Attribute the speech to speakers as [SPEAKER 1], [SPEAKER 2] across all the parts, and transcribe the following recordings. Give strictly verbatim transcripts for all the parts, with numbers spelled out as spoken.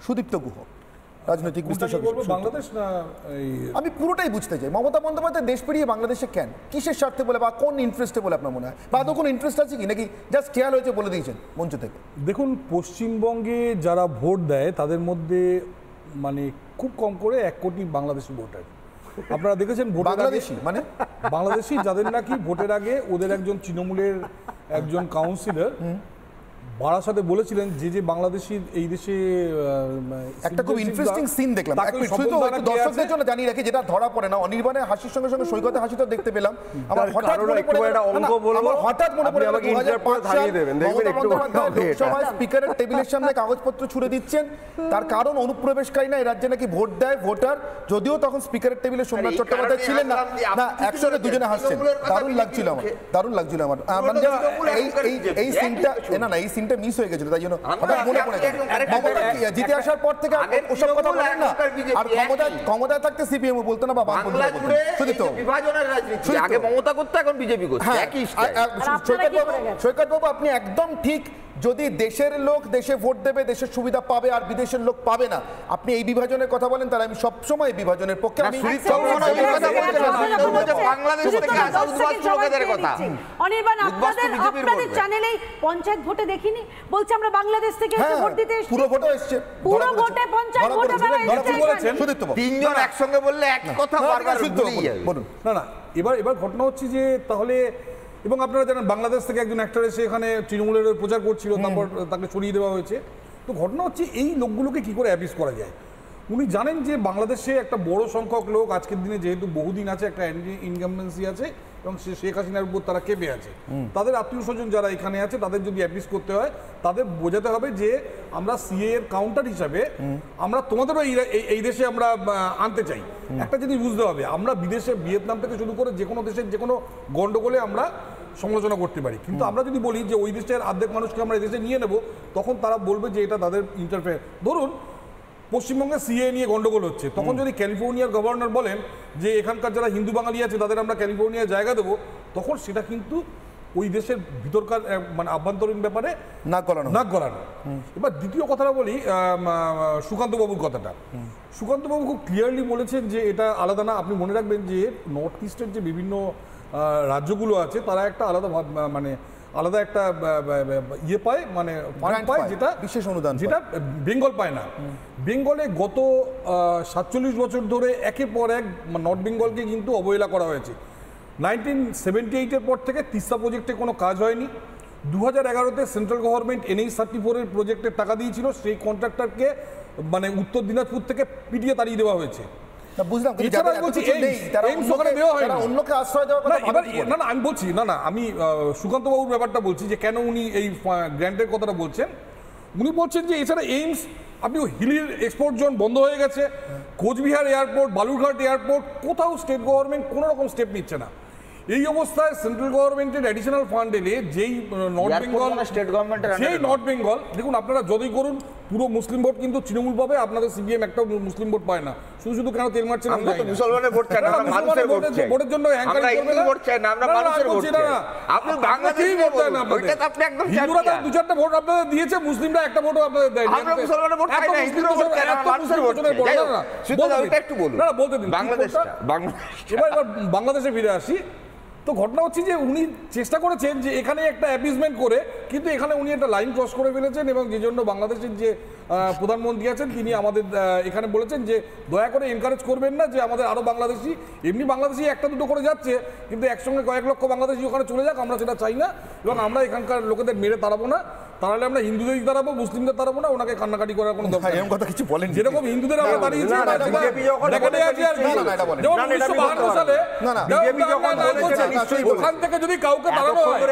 [SPEAKER 1] সুদীপ্ত গুহ রাজনৈতিক বিশ্লেষক।
[SPEAKER 2] বাংলাদেশ না
[SPEAKER 1] আমি পুরোটাই বুঝতে চাই মমতা বন্দ্যোপাধ্যায় দেশ পেরিয়ে বাংলাদেশে কেন, কিসের স্বার্থে বলে, বা কোন ইন্টারেস্টে বলে আপনার মনে হয়, বা আদৌ কোনো ইন্টারেস্ট আছে কি, নাকি জাস্ট খেয়াল হয়েছে বলে দিয়েছেন মঞ্চ থেকে?
[SPEAKER 2] দেখুন, পশ্চিমবঙ্গে যারা ভোট দেয় তাদের মধ্যে মানে খুব কম করে এক কোটি বাংলাদেশি ভোটার। আপনারা দেখেছেন
[SPEAKER 1] বাংলাদেশি মানে
[SPEAKER 2] বাংলাদেশি যাদের নাকি ভোটের আগে ওদের একজন তৃণমূলের একজন কাউন্সিলর বারাসাতে বলেছিলেন যে যে বাংলাদেশি এই দেশে
[SPEAKER 1] একটা খুব ইন্টারেস্টিং সিন দেখলাম, দর্শকদের জন্য জানিয়ে রাখি, যেটা ধরা পড়ে না। অনির্বাণের হাসির সঙ্গে সঙ্গে সৈকতে হাসি তো দেখতে পেলাম। আমার হঠাৎ মনে পড়ে আমার হঠাৎ মনে পড়ে দু হাজার পাঁচ সাল মমতা বন্দ্যোপাধ্যায় লোকসভায় স্পিকারের টেবিলের সামনে কাগজপত্র ছুড়ে দিচ্ছেন। তার কারণ অনুপ্রবেশকারী না, এই রাজ্যে নাকি ভোট দেয় ভোটার, যদিও তখন স্পিকারের টেবিলে সোমনাথ চট্টোপাধ্যায় ছিলেন না। না, একসঙ্গে দুজনে হাসছেন, দারুণ লাগছিল আমার, দারুণ লাগছিল আমার। এই সিনটা না না এই সিনটা মিস হয়ে গেছিল, তাই জন্য হঠাৎ মনে পড়ে গেল। মমতা জিতে আসার পর থেকে ওসব কথা বলেন না, আর ক্ষমতায় ক্ষমতায় থাকতে সিপিএম বলতো না, বা বামপন্থীরা বলতো। শুধু তো বিভাজনের রাজনীতি আগে মমতা করতে, এখন বিজেপি করছে। সৈকত বাবু, আপনি একদম ঠিক। যদি দেশের লোক দেশে ভোট দেবে, দেশের সুবিধা পাবে, আর বিদেশের লোক পাবে না, আপনি এই বিভাজনের কথা বলেন, তাহলে আমি সবসময় বিভাজনের পক্ষে। আমি
[SPEAKER 3] অনির্বাণ, আপনাদের চ্যানেলেই পঞ্চায়েত ভোটে দেখিনি, বলছে আমরা বাংলাদেশ থেকে ভোট দিতে এসেছি।
[SPEAKER 1] পুরো ভোটে এসেছে,
[SPEAKER 3] পুরো ভোটে পঞ্চায়েত ভোটে বলেছেন
[SPEAKER 4] তিনজন একসঙ্গে বললে এক কথা বারবার
[SPEAKER 1] বলুন।
[SPEAKER 2] না না, এবার এবার ঘটনা হচ্ছে যে তাহলে, এবং আপনারা জানেন বাংলাদেশ থেকে একজন অ্যাক্টর এসে এখানে তৃণমূলের প্রচার করছিল, তারপর তাকে সরিয়ে দেওয়া হয়েছে। তো ঘটনা হচ্ছে এই লোকগুলোকে কি করে অ্যাবিউজ করা যায়। উনি জানেন যে বাংলাদেশে একটা বড় সংখ্যক লোক আজকের দিনে, যেহেতু বহুদিন আছে, একটা ইনকামবেন্সি আছে, এবং শেখ হাসিনার উপর তারা কেঁপে আছে, তাদের আত্মীয় স্বজন যারা এখানে আছে তাদের যদি অ্যাপিস করতে হয়, তাদের বোঝাতে হবে যে আমরা সিএ এর কাউন্টার হিসাবে আমরা তোমাদেরও এই দেশে আমরা আনতে চাই। একটা জিনিস বুঝতে হবে, আমরা বিদেশে ভিয়েতনাম থেকে শুরু করে যে কোনো দেশের যে কোনো গন্ডগোলে আমরা সমালোচনা করতে পারি, কিন্তু আমরা যদি বলি যে ওই দেশের অর্ধেক মানুষকে আমরা এই দেশে নিয়ে নেব, তখন তারা বলবে যে এটা তাদের ইন্টারফেয়ার। ধরুন পশ্চিমবঙ্গে সিএ নিয়ে গন্ডগোল হচ্ছে, তখন যদি ক্যালিফোর্নিয়ার গভর্নর বলেন যে এখানকার যারা হিন্দু বাঙালি আছে তাদের আমরা ক্যালিফোর্নিয়ায় জায়গা দেবো, তখন সেটা কিন্তু ওই দেশের ভিতরকার মানে আভ্যন্তরীণ ব্যাপারে নাক গলানো নাক গলানো এবার দ্বিতীয় কথাটা বলি, সুকান্ত বাবুর কথাটা। সুকান্ত বাবু খুব ক্লিয়ারলি বলেছেন যে এটা আলাদা না। আপনি মনে রাখবেন যে নর্থ ইস্টের যে বিভিন্ন রাজ্যগুলো আছে তারা একটা আলাদা মানে আলাদা একটা ইয়ে পায়, মানে ফান্ড পায়, যেটা
[SPEAKER 1] বিশেষ অনুদান,
[SPEAKER 2] যেটা বেঙ্গল পায় না। বেঙ্গলে গত সাতচল্লিশ বছর ধরে একের পর এক নর্থ বেঙ্গলকে কিন্তু অবহেলা করা হয়েছে। নাইনটিন সেভেন্টি এইটের পর থেকে তিস্তা প্রজেক্টে কোনো কাজ হয়নি। দু হাজার এগারোতে সেন্ট্রাল গভর্নমেন্ট এনএইচ থার্টি ফোরের প্রজেক্টের টাকা দিয়েছিল, সেই কন্ট্রাক্টরকে মানে উত্তর দিনাজপুর থেকে পিটিয়ে তাড়িয়ে দেওয়া হয়েছে। আমি বলছি না না আমি সুকান্ত বাবুর ব্যাপারটা বলছি যে কেন উনি এই গ্র্যান্টের কথাটা বলছেন। উনি বলছেন যে এছাড়া এইমস, আপনি হিলির এক্সপোর্ট জোন বন্ধ হয়ে গেছে, কোচবিহার এয়ারপোর্ট, বালুরঘাট এয়ারপোর্ট, কোথাও স্টেট গভর্নমেন্ট কোনো রকম স্টেপ নিচ্ছে না। এই অবস্থায় সেন্ট্রাল গভর্নমেন্টের অ্যাডিশনাল ফান্ড এলে যেই নর্থ বেঙ্গল স্টেট গভর্নমেন্টের সেই নর্থ বেঙ্গল, দেখুন আপনারা যতই করুন পুরো মুসলিম ভোট কিন্তু তৃণমূল পাবে, আপনাদের সিপিএম একটা মুসলিম ভোট পায় না। শুধু শুধু কেন তেল মারছেন?
[SPEAKER 4] আমরা তো মুসলমানের ভোট চাই না, আমরা মানুষের ভোট চাই।
[SPEAKER 2] ভোটের জন্য হ্যাঙ্কার করবে না,
[SPEAKER 4] ভোট চাই না, আমরা মানুষের ভোট চাই। আপনি বাংলাদেশী ভোট চাই না, ওইটা তো আপনি একদম চান।
[SPEAKER 2] হিন্দুরা দু চারটা ভোট আপনাদের দিয়েছে, মুসলিমরা একটা ভোটও আপনাদের দেয়নি।
[SPEAKER 4] আমরা মুসলমানের ভোট চাই না, হিন্দুরা ভোট চাই না, মানুষের ভোট চাই। শুধু ওইটা একটু বলুন।
[SPEAKER 2] না বলতে দিন
[SPEAKER 4] বাংলাদেশটা। বাংলাদেশ
[SPEAKER 2] এবার এবার বাংলাদেশে ফিরে আসি। তো ঘটনা হচ্ছে যে উনি চেষ্টা করেছেন যে এখানে একটা অ্যাপিসমেন্ট করে, কিন্তু এখানে উনি একটা লাইন ক্রস করে ফেলেছেন, এবং যে জন্য বাংলাদেশের যে প্রধানমন্ত্রী আছেন তিনি আমাদের এখানে বলেছেন যে দয়া করে এনকারেজ করবেন না যে আমাদের আরও বাংলাদেশি, এমনি বাংলাদেশি একটা দুটো করে যাচ্ছে, কিন্তু একসঙ্গে কয়েক লক্ষ বাংলাদেশি ওখানে চলে যাক, আমরা সেটা চাই না। এবং আমরা এখানকার লোকেদের মেরে তাড়াবো না, তাহলে আমরা হিন্দুদের তাড়াবো, মুসলিমদের তাড়াবো না, ওনাকে কান্নাকাটি করার কোনো দরকার
[SPEAKER 1] এরকম কথা কিছু বলেন।
[SPEAKER 2] যেরকম হিন্দুদের আমরা তাড়িয়েছি ওখান থেকে যদি কাউকে তাড়ানো হয়,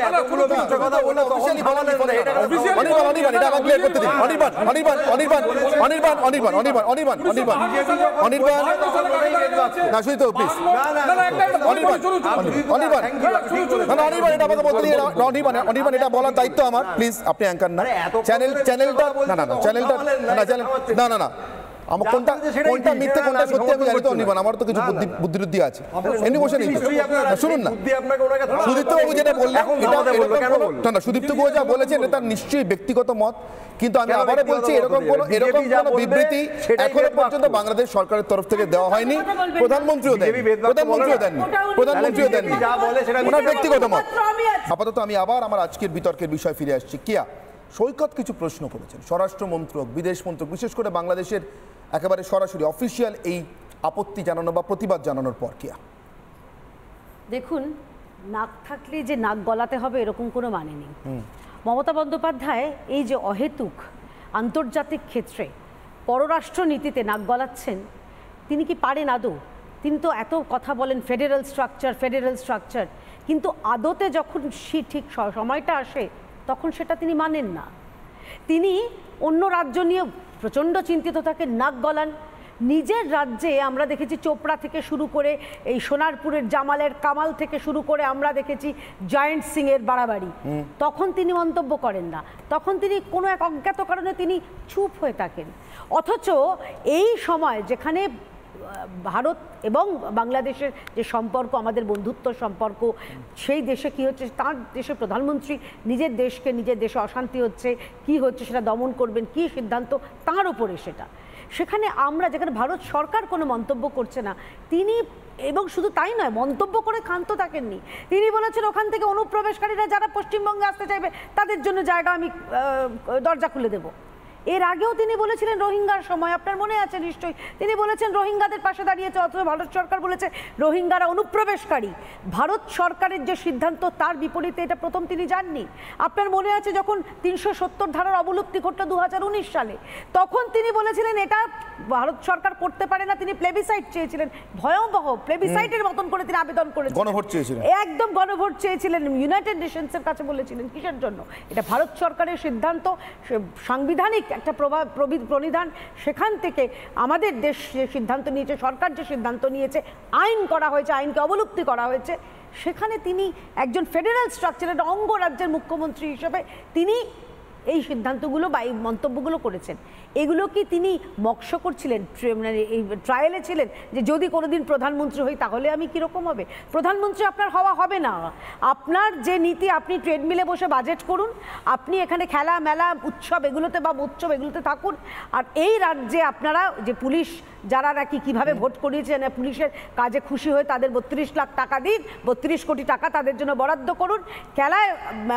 [SPEAKER 1] এটা বলার দায়িত্ব আমার। প্লিজ আপনি অ্যাঙ্কার না, চ্যানেল চ্যানেলটা না না চ্যানেলটা না না না আমার কোনটা কোনটা মিথ্যে কোনটা সত্যি আমি জানি তো অনির্বাণ, আমার তো কিছু বুদ্ধি বুদ্ধিবৃত্তি আছে। এমনি বসে নেই শুনুন না, সুদীপ্ত বাবু যেটা বললেন এটা না, সুদীপ্ত বাবু যা বলেছেন এটা নিশ্চয়ই ব্যক্তিগত মত, কিন্তু আমি আবারও বলছি এরকম কোনো এরকম কোনো বিবৃতি এখনো পর্যন্ত বাংলাদেশ সরকারের তরফ থেকে দেওয়া হয়নি, প্রধানমন্ত্রীও দেন প্রধানমন্ত্রীও দেননি প্রধানমন্ত্রীও দেননি ওনার ব্যক্তিগত মত। আপাতত আমি আবার আমার আজকের বিতর্কের বিষয় ফিরে আসছি। কিয়া সৈকত কিছু প্রশ্ন করেছেন, স্বরাষ্ট্র মন্ত্রক, বিদেশ মন্ত্রক, বিশেষ করে বাংলাদেশের একেবারে সরাসরি অফিসিয়াল এই আপত্তি জানানো বা প্রতিবাদ জানানোর পর। কিয়া
[SPEAKER 3] দেখুন, নাক থাকলে যে নাক গলাতে হবে এরকম কোনো মানে নেই। মমতা বন্দ্যোপাধ্যায় এই যে অহেতুক আন্তর্জাতিক ক্ষেত্রে পররাষ্ট্র নীতিতে নাক গলাচ্ছেন, তিনি কি পারেন আদৌ? তিনি তো এত কথা বলেন ফেডারেল স্ট্রাকচার ফেডারেল স্ট্রাকচার, কিন্তু আদতে যখন সে ঠিক সময়টা আসে তখন সেটা তিনি মানেন না। তিনি অন্য রাজ্য নিয়ে প্রচণ্ড চিন্তিত থাকেন, নাক গলান। নিজের রাজ্যে আমরা দেখেছি চোপড়া থেকে শুরু করে এই সোনারপুরের জামালের কামাল থেকে শুরু করে আমরা দেখেছি জয়েন্ট সিং এর বাড়াবাড়ি, তখন তিনি মন্তব্য করেন না, তখন তিনি কোনো এক অজ্ঞাত কারণে তিনি চুপ হয়ে থাকেন। অথচ এই সময় যেখানে ভারত এবং বাংলাদেশের যে সম্পর্ক, আমাদের বন্ধুত্ব সম্পর্ক, সেই দেশে কি হচ্ছে, তার দেশের প্রধানমন্ত্রী নিজের দেশকে নিজের দেশে অশান্তি হচ্ছে কি হচ্ছে সেটা দমন করবেন, কি সিদ্ধান্ত তার উপরে সেটা, সেখানে আমরা যেখানে ভারত সরকার কোনো মন্তব্য করছে না, তিনি এবং শুধু তাই নয় মন্তব্য করে ক্ষান্ত থাকেননি, তিনি বলেছেন ওখান থেকে অনুপ্রবেশকারীরা যারা পশ্চিমবঙ্গে আসতে চাইবে তাদের জন্য জায়গা আমি দরজা খুলে দেবো। এর আগেও তিনি বলেছিলেন রোহিঙ্গার সময়, আপনার মনে আছে নিশ্চয়ই, তিনি বলেছেন রোহিঙ্গাদের পাশে দাঁড়িয়েছে, অথচ ভারত সরকার বলেছে রোহিঙ্গারা অনুপ্রবেশকারী। ভারত সরকারের যে সিদ্ধান্ত তার বিপরীতে এটা প্রথম তিনি যাননি। আপনার মনে আছে যখন তিনশো সত্তর ধারার অবলুপ্তি ঘটল দু হাজার উনিশ সালে, তখন তিনি বলেছিলেন এটা ভারত সরকার করতে পারে না, তিনি প্লেবিসাইট চেয়েছিলেন, ভয়াবহ প্লেবিসাইটের মতন করে তিনি আবেদন করেছিলেন, গণভোট চেয়েছিলেন, একদম গণভোট চেয়েছিলেন, ইউনাইটেড নেশনসের কাছে বলেছিলেন। কিসের জন্য? এটা ভারত সরকারের সিদ্ধান্ত, সাংবিধানিক একটা প্রভাব প্রণিধান, সেখান থেকে আমাদের দেশ যে সিদ্ধান্ত নিয়েছে, সরকার যে সিদ্ধান্ত নিয়েছে, আইন করা হয়েছে, আইনকে অবলুপ্তি করা হয়েছে, সেখানে তিনি একজন ফেডারেল স্ট্রাকচারের অঙ্গরাজ্যের মুখ্যমন্ত্রী হিসেবে তিনি এই সিদ্ধান্তগুলো বা এই মন্তব্যগুলো করেছেন। এগুলো কি তিনি মক্স করছিলেন, মানে এই ট্রায়ালে ছিলেন যে যদি কোনোদিন প্রধানমন্ত্রী হই তাহলে আমি কীরকম হবে? প্রধানমন্ত্রী আপনার হওয়া হবে না। আপনার যে নীতি, আপনি ট্রেডমিলে বসে বাজেট করুন, আপনি এখানে খেলা মেলা উৎসব এগুলোতে বা উৎসব এগুলোতে থাকুন, আর এই রাজ্যে আপনারা যে পুলিশ যারা নাকি কীভাবে ভোট করিয়েছেন, পুলিশের কাজে খুশি হয়ে তাদের বত্রিশ লাখ টাকা দিন, বত্রিশ কোটি টাকা তাদের জন্য বরাদ্দ করুন, খেলায়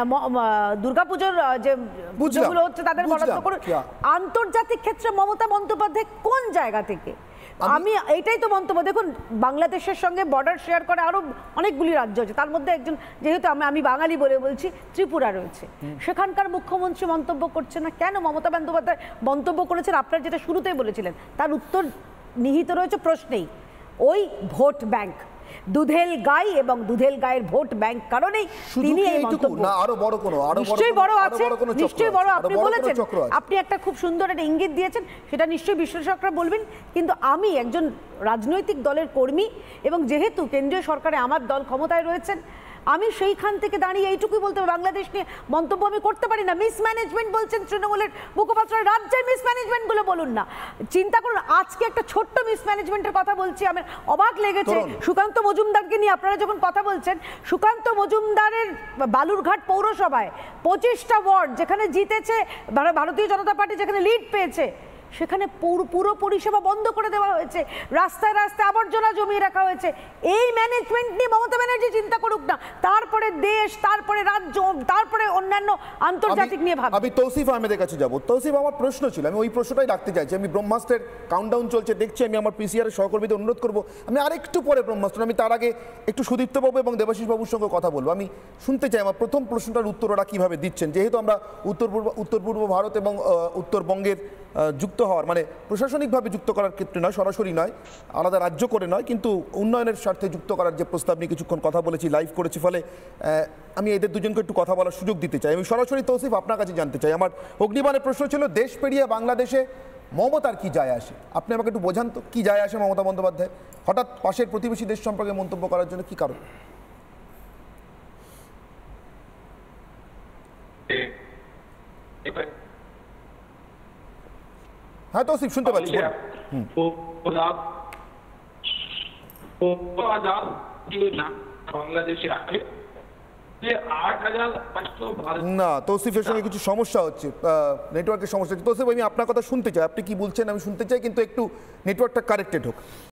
[SPEAKER 3] দুর্গাপুজোর যে পুজোগুলো হচ্ছে তাদের বরাদ্দ করুন। আন্তর্জাতিক ক্ষেত্রে মমতা বন্দ্যোপাধ্যায় কোন জায়গা থেকে? আমি এইটাই তো মন্তব্য। দেখুন, বাংলাদেশের সঙ্গে বর্ডার শেয়ার করে আরো অনেকগুলি রাজ্য আছে, তার মধ্যে একজন, যেহেতু আমি আমি বাঙালি বলে বলছি, ত্রিপুরা রয়েছে, সেখানকার মুখ্যমন্ত্রী মন্তব্য করছে না কেন? মমতা বন্দ্যোপাধ্যায় মন্তব্য করেছেন, আপনারা যেটা শুরুতেই বলেছিলেন, তার উত্তর নিহিত রয়েছে প্রশ্নেই, ওই ভোট ব্যাংক, দুধেল গাই এবং দুধেল গায়ের ভোট ব্যাংক কারণেই তিনি এই মন্তব্য। না, আরো বড় কোনো, আরো নিশ্চয়ই বড় আছে, নিশ্চয়ই বড়। আপনি বলেছেন, আপনি একটা খুব সুন্দর একটা ইঙ্গিত দিয়েছেন, সেটা নিশ্চয়ই বিশ্লেষকরা বলবেন, কিন্তু আমি একজন রাজনৈতিক দলের কর্মী এবং যেহেতু কেন্দ্রীয় সরকারে আমার দল ক্ষমতায় রয়েছেন, আমি সেইখান থেকে দাঁড়িয়ে এইটুকুই বলতে হবে, বাংলাদেশ নিয়ে মন্তব্য আমি করতে পারি না। মিসম্যানেজমেন্ট বলছেন তৃণমূলের মুখপাত্র, রাজ্যের মিসম্যানেজমেন্টগুলো বলুন না। চিন্তা করুন, আজকে একটা ছোট্ট মিসম্যানেজমেন্টের কথা বলছি, আমার অবাক লেগেছে সুকান্ত মজুমদারকে নিয়ে আপনারা যখন কথা বলছেন। সুকান্ত মজুমদারের বালুরঘাট পৌরসভায় পঁচিশটা ওয়ার্ড যেখানে জিতেছে ভারতীয় জনতা পার্টি, যেখানে লিড পেয়েছে, সেখানে পুরো পরিষেবা বন্ধ করে দেওয়া হয়েছে, রাস্তায় রাস্তায় আবর্জনা জমিয়ে রাখা হয়েছে। এই ম্যানেজমেন্ট নিয়ে মমতা ব্যানার্জি চিন্তা করুক না, তারপরে দেশ, তারপরে রাজ্য, তারপরে অন্যান্য আন্তর্জাতিক নিয়ে ভাববে।
[SPEAKER 1] আমি তৌসিফ আহমেদের কাছে যাব। তৌসিফ, আমার প্রশ্ন ছিল, আমি ওই প্রশ্নটাই রাখতে চাইছি। আমি ব্রহ্মাস্ত্রের কাউন্টডাউন চলছে দেখছি, আমি আমার পিসিআর এর সহকর্মীদের অনুরোধ করব আমি আরেকটু পরে ব্রহ্মাস্ত্র, আমি তার আগে একটু সুদীপ্ত বাবু এবং দেবাশিস বাবুর সঙ্গে কথা বলবো। আমি শুনতে চাই আমার প্রথম প্রশ্নটার উত্তর ওরা কীভাবে দিচ্ছেন, যেহেতু আমরা উত্তর পূর্ব উত্তর পূর্ব ভারত এবং উত্তরবঙ্গের যুক্ত হওয়ার, মানে প্রশাসনিকভাবে যুক্ত করার ক্ষেত্রে নয়, সরাসরি নয়, আলাদা রাজ্য করে নয়, কিন্তু উন্নয়নের স্বার্থে যুক্ত করার যে প্রস্তাব নিয়ে কিছুক্ষণ কথা বলেছি, লাইভ করেছি, ফলে আমি এদের দুজনকে একটু কথা বলার সুযোগ দিতে চাই। আমি সরাসরি তৌসিফ আপনার কাছে জানতে চাই, আমার অগ্নিবানের প্রশ্ন ছিল, দেশ পেরিয়ে বাংলাদেশে মমতার কি যায় আসে? আপনি আমাকে একটু বোঝান তো, কি যায় আসে মমতা বন্দ্যোপাধ্যায় হঠাৎ পাশের প্রতিবেশী দেশ সম্পর্কে মন্তব্য করার জন্য, কি কারণ? হ্যাঁ তৌসিফ শুনতে পাচ্ছি। না তৌসিফের সঙ্গে কিছু সমস্যা হচ্ছে, নেটওয়ার্কের সমস্যা হচ্ছে। তৌসিফ আমি আপনার কথা শুনতে চাই, আপনি কি বলছেন আমি শুনতে চাই, কিন্তু একটু নেটওয়ার্কটা কারেক্টেড হোক।